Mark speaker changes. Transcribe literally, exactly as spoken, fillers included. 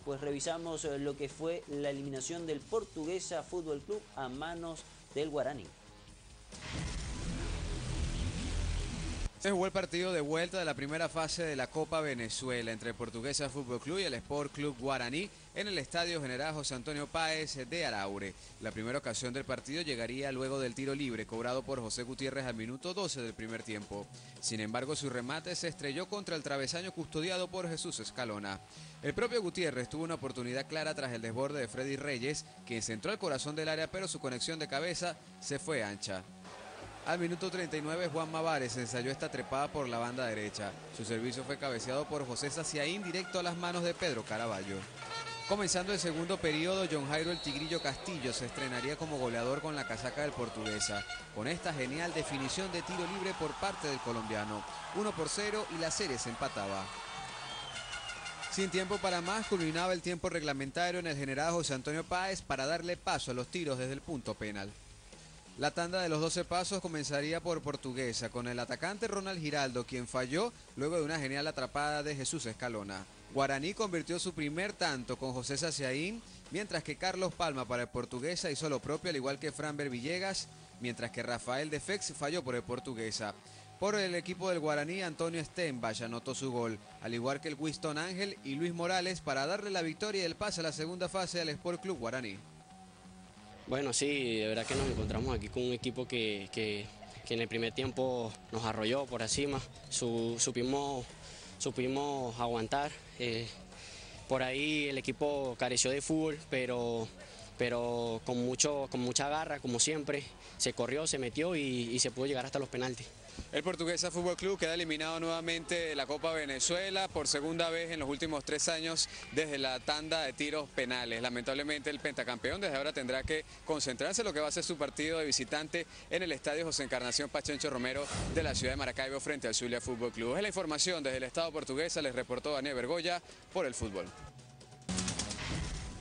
Speaker 1: pues revisamos lo que fue la eliminación del Portuguesa Fútbol Club a manos del Guaraní.
Speaker 2: Se jugó el partido de vuelta de la primera fase de la Copa Venezuela entre el Portuguesa Fútbol Club y el Sport Club Guaraní en el Estadio General José Antonio Páez de Araure. La primera ocasión del partido llegaría luego del tiro libre cobrado por José Gutiérrez al minuto doce del primer tiempo. Sin embargo, su remate se estrelló contra el travesaño custodiado por Jesús Escalona. El propio Gutiérrez tuvo una oportunidad clara tras el desborde de Freddy Reyes, quien centró al corazón del área, pero su conexión de cabeza se fue ancha. Al minuto treinta y nueve, Juan Mavares ensayó esta trepada por la banda derecha. Su servicio fue cabeceado por José Saciaín directo a las manos de Pedro Caraballo. Comenzando el segundo periodo, John Jairo el Tigrillo Castillo se estrenaría como goleador con la casaca del Portuguesa, con esta genial definición de tiro libre por parte del colombiano. uno por cero y la serie se empataba. Sin tiempo para más, culminaba el tiempo reglamentario en el General José Antonio Páez para darle paso a los tiros desde el punto penal. La tanda de los doce pasos comenzaría por Portuguesa, con el atacante Ronald Giraldo, quien falló luego de una genial atrapada de Jesús Escalona. Guaraní convirtió su primer tanto con José Saciaín, mientras que Carlos Palma para el Portuguesa hizo lo propio, al igual que Franber Villegas, mientras que Rafael Defex falló por el Portuguesa. Por el equipo del Guaraní, Antonio Stenbach anotó su gol, al igual que el Winston Ángel y Luis Morales, para darle la victoria y el pase a la segunda fase al Sport Club Guaraní.
Speaker 3: Bueno, sí, de verdad que nos encontramos aquí con un equipo que, que, que en el primer tiempo nos arrolló por encima, Su, supimos, supimos aguantar. Eh, por ahí el equipo careció de fútbol, pero, pero con, mucho, con mucha garra, como siempre, se corrió, se metió y, y se pudo llegar hasta los penaltis.
Speaker 2: El Portuguesa Fútbol Club queda eliminado nuevamente de la Copa Venezuela por segunda vez en los últimos tres años desde la tanda de tiros penales. Lamentablemente el pentacampeón desde ahora tendrá que concentrarse en lo que va a ser su partido de visitante en el Estadio José Encarnación Pachencho Romero de la ciudad de Maracaibo frente al Zulia Fútbol Club. Es la información desde el Estado portuguesa, les reportó Daniel Bergoya por el fútbol.